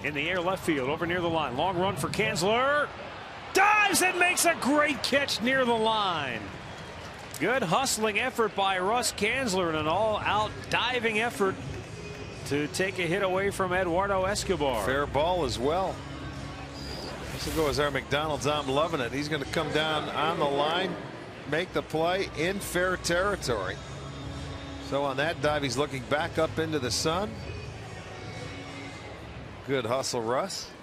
In the air left field over near the line. Long run for Canzler. Dives and makes a great catch near the line. Good hustling effort by Russ Canzler and an all-out diving effort to take a hit away from Eduardo Escobar. Fair ball as well. This will go as our McDonald's. I'm loving it. He's going to come down on the line, make the play in fair territory. So on that dive, he's looking back up into the sun. Good hustle, Russ.